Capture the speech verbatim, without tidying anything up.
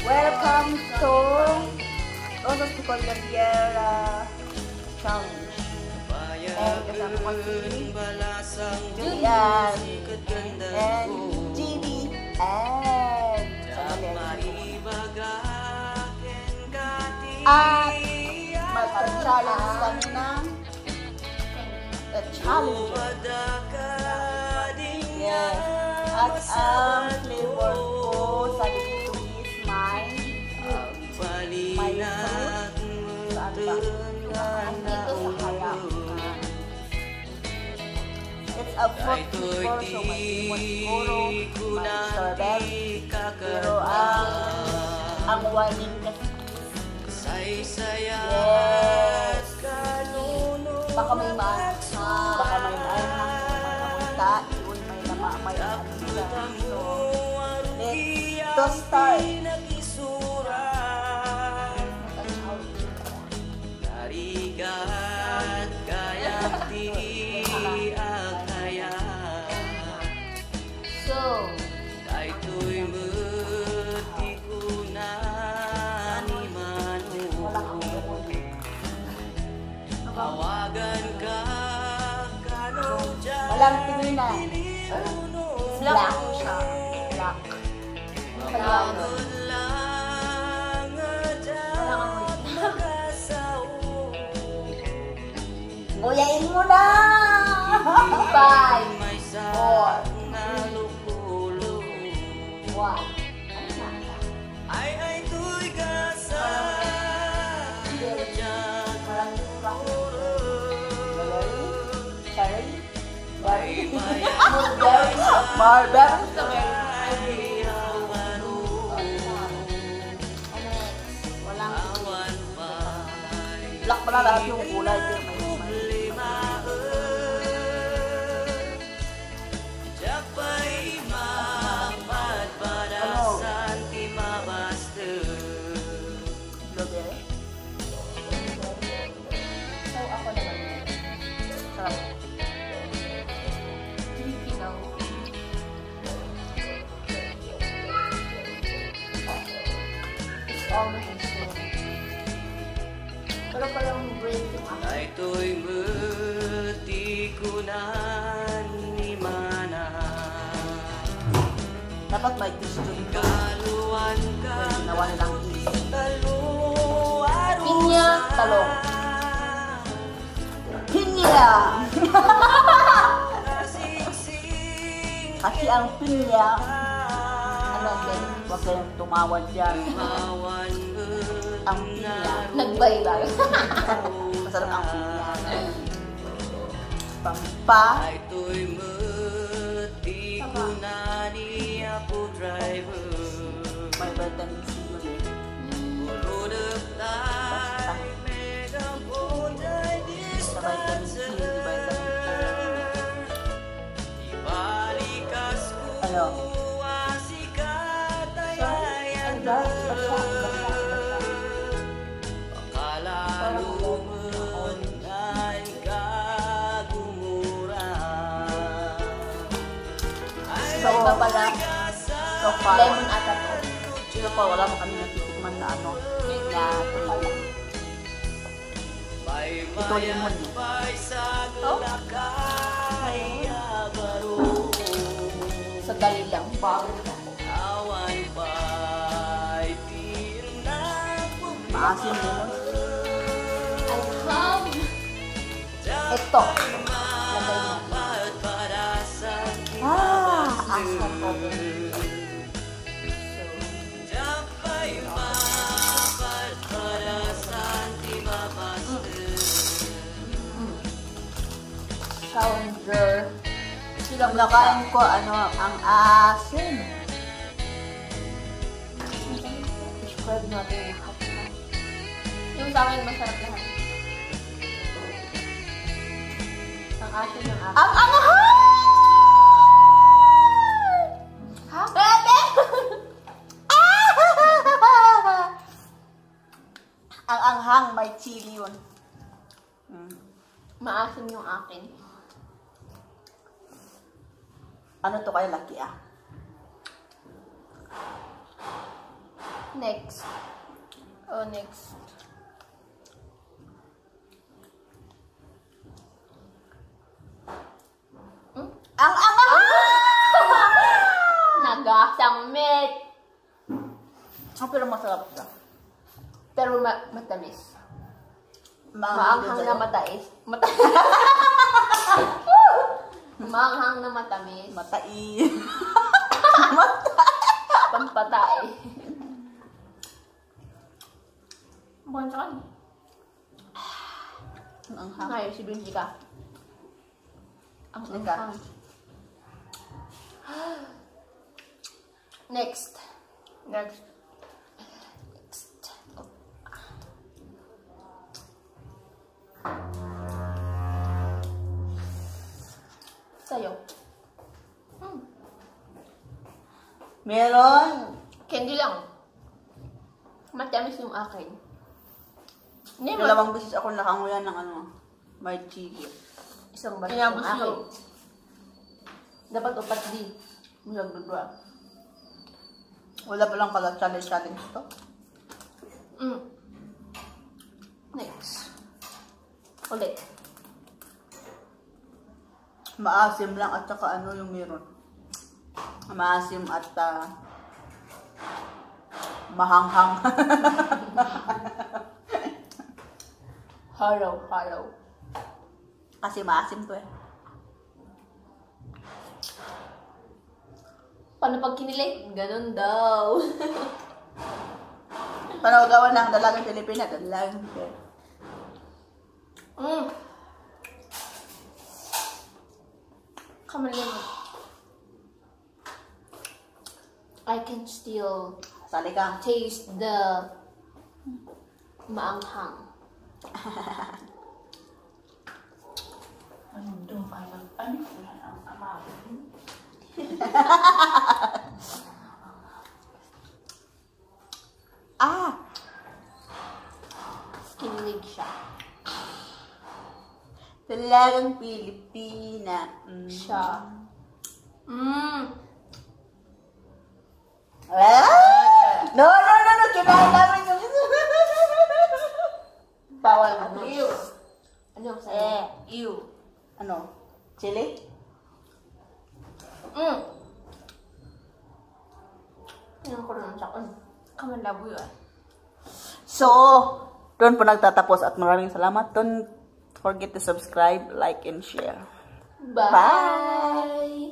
Welcome to Rosas de Cordillera Challenge. And kasama ko si Julian and G B and at magpa-challenge kami ng the Challenger. Yes. At ang flavor ko sa dito is my my fruit. Saan ba? Dito sa harap. It's a fruit flavor, so may limon siguro, may strawberry, pero ang ang warning kasi yes, baka may ma baka may maanghang kumakamita, iyon may nama may ano nila. So let's start. So, daytoy muti ko na ni Manu. Tawagan ka kanong dyan. Walang tingin na. Black siya. Black. Walang lang dyan makasaw. Nguyain mo na! Five, four, one. Ay, ay, tuy kasa. Parang cherry, cherry, marberry, marberry, walang black pala lahat yung kulay. Pero parang break yung ako. Daytoy muti ko na ni Mana. Dapat may gusto dito. Ginawa nilang is. Pinya, talong. Pinya! Kasi ang pinya, ano din, huwag kayong tumawad dyan. Ang pinya. Nagbaylag. Masarap ang pinya. Pampa. May vitamin C yun eh. Basta. Sa vitamin C, hindi vitamin A. Ano? So, iba pala, so far, lemon ata to. So far, wala pa kami natitikman na ano, na tumala. Ito lemon eh. Oh? Sa dali lang. Maasin lemon. Ito. Lagay mo. Ah, asal ko. Challenger. Silang nakain ko ano ang asin. Describe natin yung hapon. Yung sa akin masarap lahat. Ang asin yung asin. Ang anghang! Ha? Bebe! Ang anghang may chili yun. Hmm. Maasim yung akin. Ano to kaya laki ah? Next. Oh, next. Hmm? Ang ang ang! Nagasang met. Ah, pero masarap siya. Pero ma matamis. Maanghang Maanghang din na sa'yo. matais. Mata Maanghang na matamis. Matai. Pampatay. Bukan sa kanya. Ang anghang. Ngayon, si Benji ka. Ang Ika. anghang. Next. Next. Next. Sa'yo. Hmm. Meron. Candy lang. Matamis yung akin. Hindi mo. Dalawang beses ako nakanguyan ng ano, may chili. Isang baso Kaya yung gusto akin. oh. Ah, Dapat upat di. Mulag dudwa. Wala palang kala challenge-challenge to. Mm. Next. Ulit. Maasim lang at saka ano yung meron. Maasim at uh, mahanghang. Hollow, hollow. Kasi maasim to eh. Paano pag kinilig? Ganun daw. Panagawa ng dalagang Pilipina, dalagang Pilipina. Mm. Come on, lemon. I can still Sali ka. taste the maanghang. Ano doon pa lang? Ano yan ang amawin? Ah! Kinilig siya. Dalagang Pilipina. Mm. Siya. Mm. Ah! No, no, no, no! Kinain namin yung Bawal ano. Ew. Ano ang Eh, sa'yo? ew. Ano? Chili? Mm. Tingnan ko rin sa akin. Kaman labo yun. So, doon po nagtatapos at maraming salamat. Don't forget to subscribe, like, and share. Bye! Bye!